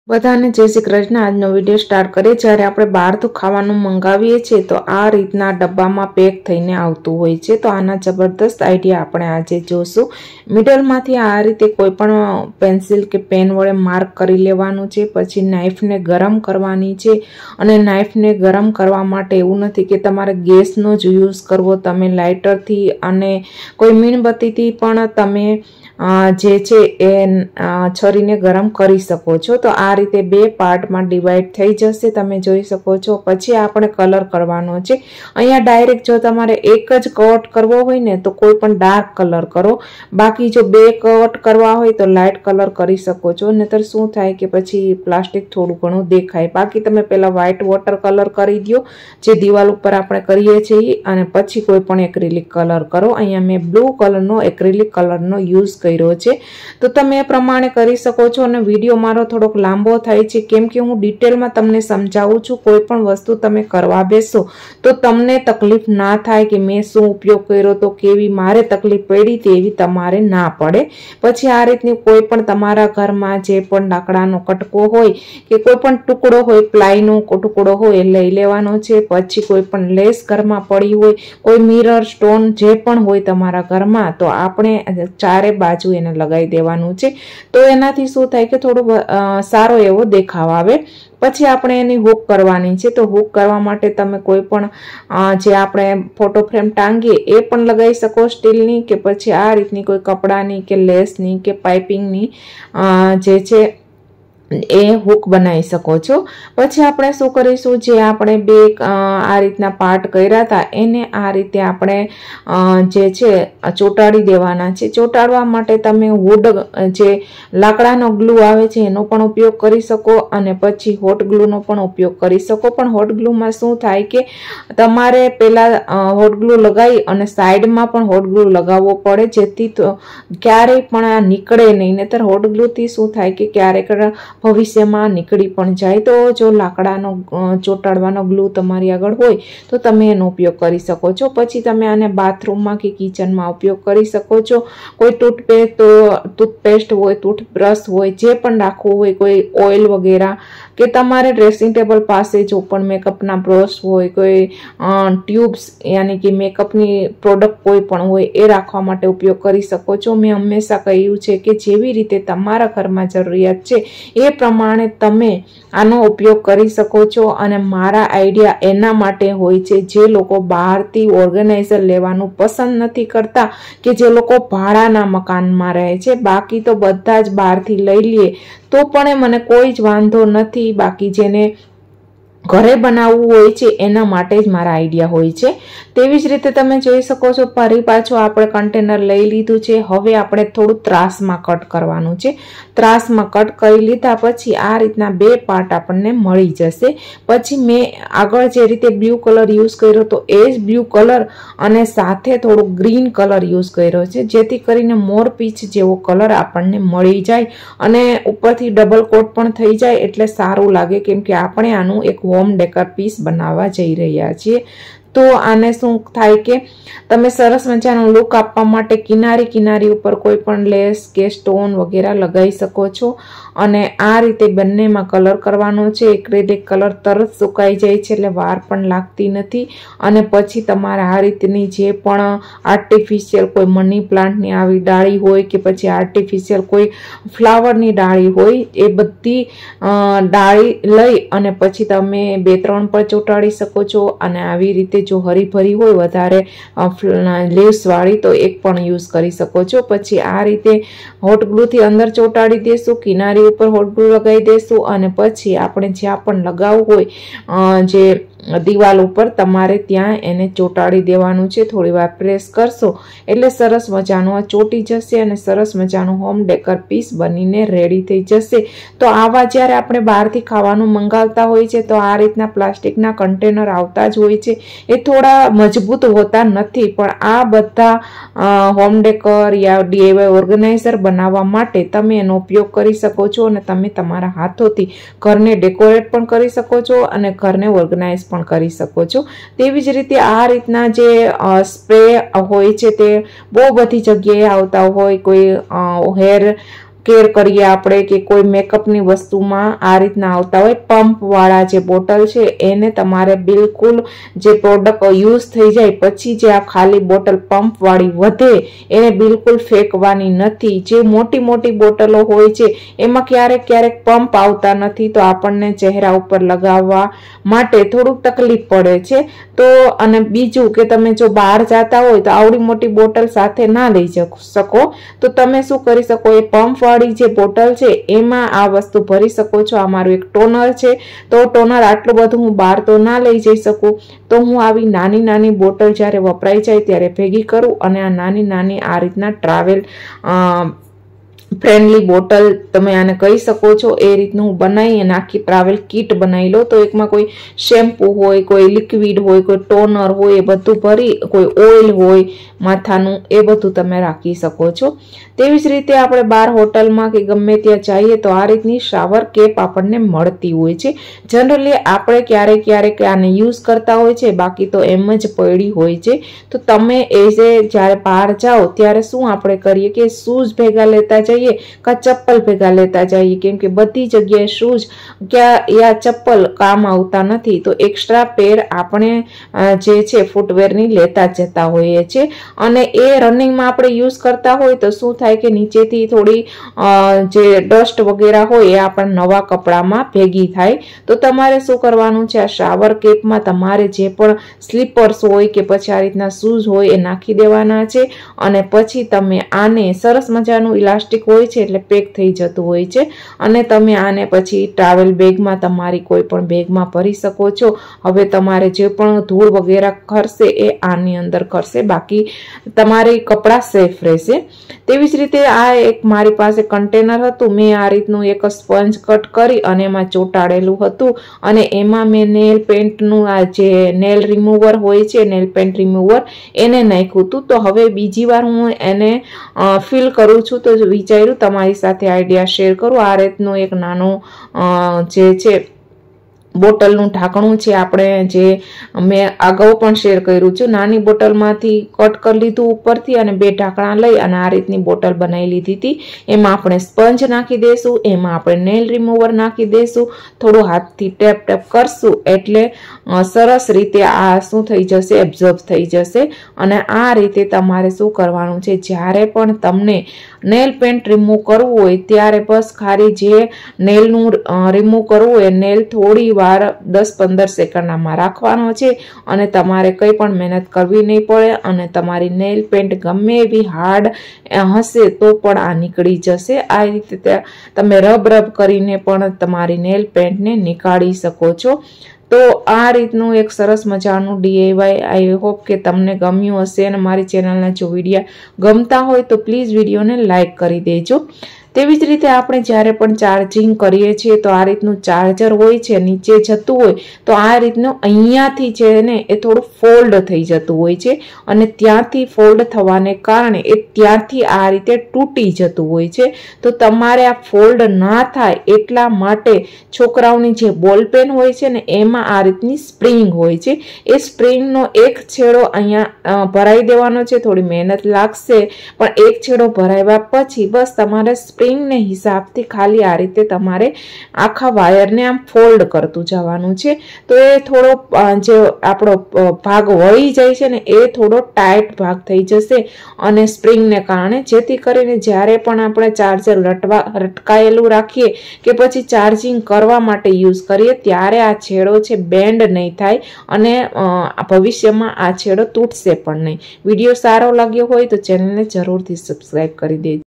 બધાને જય શ્રી કૃષ્ણ। આજનો વિડીયો સ્ટાર્ટ કરીએ। જ્યારે આપણે બહારથી ખાવાનું મંગાવીએ છીએ તો આ રીતના ડબ્બામાં પેક થઈને આવતું હોય છે। તો આના જબરદસ્ત આઈડિયા આપણે આજે જોશું। મિડલમાંથી આ રીતે કોઈ પણ પેન્સિલ કે પેન વડે માર્ક કરી લેવાનું છે। પછી નાઈફને ગરમ કરવાની છે અને નાઈફને ગરમ કરવા માટે એવું નથી કે તમારે ગેસનો જ યુઝ કરવો, તમે લાઇટરથી અને કોઈ મીણબત્તીથી પણ તમે જે છે એ છરીને ગરમ કરી શકો છો। તો આ રીતે બે પાર્ટમાં ડિવાઈડ થઈ જશે, તમે જોઈ શકો છો। પછી આપણે કલર કરવાનો છે। અહીંયા ડાયરેક્ટ જો તમારે એક જ કટ કરવો હોય ને તો કોઈ પણ ડાર્ક કલર કરો, બાકી જો બે કટ કરવા હોય તો લાઇટ કલર કરી શકો છો। નહીતર શું થાય કે પછી પ્લાસ્ટિક થોડું ઘણું દેખાય। બાકી તમે પહેલા વ્હાઇટ વોટર કલર કરી દો, જે દિવાલ ઉપર આપણે કરીએ છીએ, અને પછી કોઈ પણ એક્રિલિક કલર કરો। અહીંયા મેં બ્લુ કલરનો એક્રિલિક કલરનો યુઝ કર્યો છે, તો તમે એ પ્રમાણે કરી શકો છો। અને વિડીયો મારો થોડોક લાંબો થાય છે કેમ કે હું ડિટેલમાં તમને સમજાવું છું। કોઈ પણ વસ્તુ તમે કરવા બેસો તો તમને તકલીફ ના થાય કે મેં શું ઉપયોગ કર્યો તો કેવી મારે તકલીફ પડી તેવી તમારે ના પડે। પછી આ રીતની કોઈ પણ તમારા ઘરમાં જે પણ લાકડાનો કટકો હોય કે કોઈ પણ ટુકડો હોય, પ્લાયનો ટુકડો હોય એ લઈ લેવાનો છે। પછી કોઈ પણ લેસ ઘરમાં પડી હોય, કોઈ મિરર, સ્ટોન જે પણ હોય તમારા ઘરમાં, તો આપણે ચારે બાજુ એને લગાવી દેવાનું છે। તો એનાથી શું થાય કે થોડું સારો એવો દેખાવ આવે। પછી આપણે એની હૂક કરવાની છે। તો હૂક કરવા માટે તમે કોઈ પણ જે આપણે ફોટો ફ્રેમ ટાંગીએ એ પણ લગાવી શકો સ્ટીલની, કે પછી આ રીતની કોઈ કપડાની કે લેસની કે પાઇપિંગની જે છે એ હૂક બનાવી શકો છો। પછી આપણે શું કરીશું, જે આપણે બે આ રીતના પાર્ટ કર્યા હતા એને આ રીતે આપણે જે છે ચોંટાડી દેવાના છે। ચોંટાડવા માટે તમે વુડ જે લાકડાનો ગ્લુ આવે છે એનો પણ ઉપયોગ કરી શકો, અને પછી હોટ ગ્લુનો પણ ઉપયોગ કરી શકો। પણ હોટ ગ્લુમાં શું થાય કે તમારે પહેલા હોટ ગ્લુ લગાવી અને સાઈડમાં પણ હોટ ગ્લુ લગાવવો પડે, જેથી ક્યારેય પણ આ નીકળે નહીં। નહીતર હોટ ગ્લુથી શું થાય કે ક્યારેક ભવિષ્યમાં નીકળી પણ જાય। તો જો લાકડાનો ચોંટાડવાનો ગ્લુ તમારી આગળ હોય તો તમે એનો ઉપયોગ કરી શકો છો। પછી તમે આને બાથરૂમમાં કે કિચનમાં ઉપયોગ કરી શકો છો। કોઈ ટૂથપેસ્ટ હોય, ટૂથબ્રશ હોય, જે પણ રાખવું હોય, કોઈ ઓઇલ વગેરે, કે તમારે ડ્રેસિંગ ટેબલ પાસે જો પણ મેકઅપના બ્રશ હોય, કોઈ ટ્યુબ્સ યાની કે મેકઅપની પ્રોડક્ટ કોઈ પણ હોય એ રાખવા માટે ઉપયોગ કરી શકો છો। મેં હંમેશા કહ્યું છે કે જેવી રીતે તમારા ઘરમાં જરૂરિયાત છે એ પ્રમાણે તમે આનો ઉપયોગ કરી શકો છો। અને મારા આઈડિયા એના માટે હોય છે જે લોકો બહારથી ઓર્ગેનાઇઝર લેવાનું પસંદ નથી કરતા, કે જે લોકો ભાડાના મકાનમાં રહે છે। બાકી તો બધા જ બહારથી લઈ લઈએ તો પણ મને કોઈ જ વાંધો નથી। બાકી જેને ઘરે બનાવવું હોય છે એના માટે જ મારા આઈડિયા હોય છે। તેવી જ રીતે તમે જોઈ શકો છો, ફરી પાછું આપણે કન્ટેનર લઈ લીધું છે। હવે આપણે થોડું ત્રાસમાં કટ કરવાનું છે। ત્રાસમાં કટ કરી લીધા પછી આ રીતના બે પાર્ટ આપણને મળી જશે। પછી મેં આગળ જે રીતે બ્લુ કલર યુઝ કર્યો તો એ જ બ્લુ કલર અને સાથે થોડો ગ્રીન કલર યુઝ કર્યો છે, જેથી કરીને મોર પીચ જેવો કલર આપણને મળી જાય અને ઉપરથી ડબલ કોટ પણ થઈ જાય એટલે સારું લાગે, કેમ કે આપણે આનું એક હોમ ડેકર પીસ બનાવવા જઈ રહ્યા છીએ। તો આને શું થાય કે તમે સરસ મજાનો લુક આપવા માટે કિનારી ઉપર કોઈ પણ લેસ કે સ્ટોન વગેરે લગાવી શકો છો। અને આ રીતે બંનેમાં કલર કરવાનો છે। એક્રેલિક કલર તરત સુકાઈ જાય છે એટલે વાર પણ લાગતી નથી। અને પછી તમારે આ રીતની જે પણ આર્ટિફિશિયલ કોઈ મની પ્લાન્ટની આવી ડાળી હોય કે પછી આર્ટિફિશિયલ કોઈ ફ્લાવરની ડાળી હોય, એ બધી ડાળી લઈ અને પછી તમે 2-3 પર ચોંટાડી શકો છો। અને આવી રીતે જો હરીભરી હોય વધારે લીવ્સ વાળી તો એક પણ યુઝ કરી શકો છો। પછી આ રીતે હોટ ગ્લુથી અંદર ચોંટાડી દેશું, કિનારી ઉપર હોટ ગ્લુ લગાવી દેશું, અને પછી આપણે જ્યાં પણ લગાવવું હોય જે દિવાલ ઉપર તમારે ત્યાં એને ચોંટાડી દેવાનું છે। થોડી વાર પ્રેસ કરશો એટલે સરસ મજાનું આ ચોંટી જશે અને સરસ મજાનું હોમ ડેકર પીસ બનીને રેડી થઈ જશે। તો આવા જ્યારે આપણે બહારથી ખાવાનું મંગાવતા હોય છે તો આ રીતના પ્લાસ્ટિકના કન્ટેનર આવતા જ હોય છે। એ થોડા મજબૂત હોતા નથી, પણ આ બધા હોમ ડેકર યા DIY ઓર્ગેનાઇઝર બનાવવા માટે તમે એનો ઉપયોગ કરી શકો છો અને તમે તમારા હાથોથી ઘરને ડેકોરેટ પણ કરી શકો છો અને ઘરને ઓર્ગેનાઇઝ પણ કરી શકો છો। તેવી જ રીતે આ રીતના જે સ્પ્રે હોય છે તે બહુ બધી જગ્યાએ આવતા હોય, કોઈ હેર કેર કરીએ આપણે કે કોઈ મેકઅપની વસ્તુમાં આ રીતના આવતા હોય પંપવાળા જે બોટલ છે એને તમારે બિલકુલ જે પ્રોડક્ટ યુઝ થઈ જાય પછી જે આ ખાલી બોટલ પંપવાળી વધે એને બિલકુલ ફેંકવાની નથી. જે મોટી મોટી બોટલો હોય છે એમાં ક્યારેક ક્યારેક પંપ આવતા નથી તો આપણને ચહેરા ઉપર લગાવવા માટે થોડુંક તકલીફ પડે છે. તો અને બીજું કે તમે જો બહાર જતા હોય તો આવડી મોટી બોટલ સાથે ના લઈ શકો તો તમે શું કરી શકો, એ પંપવાળી જે બોટલ છે એમાં આ વસ્તુ ભરી શકો છો. આ મારું એક ટોનર છે તો ટોનર આટલું બધું હું બહાર તો ના લઈ જઈ શકું તો હું આવી નાની નાની બોટલ જ્યારે વપરાઈ જાય ત્યારે ભેગી કરું અને આ નાની નાની આ રીતના ટ્રાવેલ ફ્રેન્ડલી બોટલ તમે આને કહી શકો છો એ રીતનું હું બનાવી અને આખી ટ્રાવેલ કીટ બનાવી લો. તો એકમાં કોઈ શેમ્પુ હોય, કોઈ લિક્વિડ હોય, કોઈ ટોનર હોય, એ બધું ભરી, કોઈ ઓઇલ હોય માથાનું, એ બધું તમે રાખી શકો છો. તેવી જ રીતે આપણે બહાર હોટલમાં કે ગમે ત્યાં જઈએ તો આ રીતની શાવર કેપ આપણને મળતી હોય છે. જનરલી આપણે ક્યારેક ક્યારેક આને યુઝ કરતા હોય છે, બાકી તો એમ જ પડી હોય છે. તો તમે જ્યારે બહાર જાઓ ત્યારે શું આપણે કરીએ કે શૂઝ ભેગા લેતા જઈએ કે ચપ્પલ ભેગા લેતા જઈએ, કેમ કે બધી જગ્યાએ શૂઝ યા ચપ્પલ કામ આવતા નથી તો એક્સ્ટ્રા પેર આપણે જે છે ફૂટવેરની લેતા જતા હોઈએ છીએ. અને એ રનિંગમાં આપણે યુઝ કરતા હોય તો શું થાય કે નીચેથી થોડી જે ડસ્ટ વગેરે હોય એ આપણા નવા કપડામાં ભેગી થાય. તો તમારે શું કરવાનું છે, આ શાવર કેપમાં તમારે જે પણ સ્લીપર્સ હોય કે પછી આ રીતના શૂઝ હોય એ નાખી દેવાના છે અને પછી તમે આને સરસ મજાનું ઇલાસ્ટિક હોય છે એટલે પેક થઈ જતું હોય છે અને તમે આને પછી ટ્રાવેલ બેગમાં તમારી કોઈ પણ બેગમાં ભરી શકો છો. હવે તમારે જે પણ ધૂળ વગેરે ખરશે એ આની અંદર ખરશે, બાકી તમારે કપડાં સેફ રહેશે. તેવી જ રીતે આ એક મારી પાસે કન્ટેનર હતું, મેં આ રીતનું એક સ્પંજ કટ કરી અને એમાં ચોંટાડેલું હતું અને એમાં મેં નેલ પેન્ટનું આ જે નેલ રિમૂવર હોય છે, નેલ પેન્ટ રિમૂવર એને નાખ્યું હતું. તો હવે બીજી વાર હું એને ફિલ કરું છું તો વિચાર્યું તમારી સાથે આઈડિયા શેર કરું. આ રીતનું એક નાનું જે છે બોટલનું ઢાંકણું છે, આપણે જે મેં અગાઉ પણ શેર કર્યું છે, નાની બોટલમાંથી કટ કરી લીધું ઉપરથી અને બે ઢાંકણા લઈ અને આ રીતની બોટલ બનાવી લીધી હતી. એમાં આપણે સ્પંજ નાખી દઈશું, એમાં આપણે નેલ રિમૂવર નાખી દઈશું, થોડું હાથથી ટેપ ટેપ કરશું એટલે સરસ રીતે આ શું થઈ જશે, એબ્ઝોર્બ થઈ જશે. અને આ રીતે તમારે શું કરવાનું છે, જ્યારે પણ તમને નેલ પેન્ટ રિમૂવ કરવું હોય ત્યારે બસ ખાલી જે નેલનું રિમૂવ કરવું હોય નેલ થોડી વાર 10-15 સેકન્ડ આમાં રાખવાનો છે અને તમારે કંઈ પણ મહેનત કરવી નહીં પડે અને તમારી નેલ પેન્ટ ગમે એવી હાર્ડ હશે તો પણ આ નીકળી જશે. આ રીતે તમે રબ કરીને પણ તમારી નેલ પેન્ટને નીકાળી શકો છો. તો આ રીતનું એક સરસ મજાનું DIY આઈ હોપ કે તમને ગમ્યું હશે અને મારી ચેનલના જો વિડીયો ગમતા હોય તો પ્લીઝ વિડીયોને લાઈક કરી દેજો. તેવી જ રીતે આપણે જ્યારે પણ ચાર્જિંગ કરીએ છીએ તો આ રીતનું ચાર્જર હોય છે નીચે જતું હોય તો આ રીતનું અહીંયાથી છે ને એ થોડું ફોલ્ડ થઈ જતું હોય છે અને ત્યાંથી ફોલ્ડ થવાને કારણે એ ત્યાંથી આ રીતે તૂટી જતું હોય છે. તો તમારે આ ફોલ્ડ ના થાય એટલા માટે છોકરાઓની જે બોલ પેન હોય છે ને એમાં આ રીતની સ્પ્રિંગ હોય છે, એ સ્પ્રિંગનો એક છેડો અહીંયા ભરાઈ દેવાનો છે. થોડી મહેનત લાગશે પણ એક છેડો ભરાવ્યા પછી બસ તમારે સ્પ્રિંગને હિસાબથી ખાલી આ રીતે તમારે આખા વાયરને આમ ફોલ્ડ કરતું જવાનું છે. તો એ થોડો જે આપણો ભાગ વળી જાય છે ને એ થોડો ટાઈટ ભાગ થઈ જશે અને સ્પ્રિંગને કારણે, જેથી કરીને જ્યારે પણ આપણે ચાર્જર લટકાયેલું રાખીએ કે પછી ચાર્જિંગ કરવા માટે યુઝ કરીએ ત્યારે આ છેડો છે બેન્ડ નહીં થાય અને ભવિષ્યમાં આ છેડો તૂટશે પણ નહીં. વિડીયો સારો લાગ્યો હોય તો ચેનલને જરૂરથી સબસ્ક્રાઈબ કરી દેજો.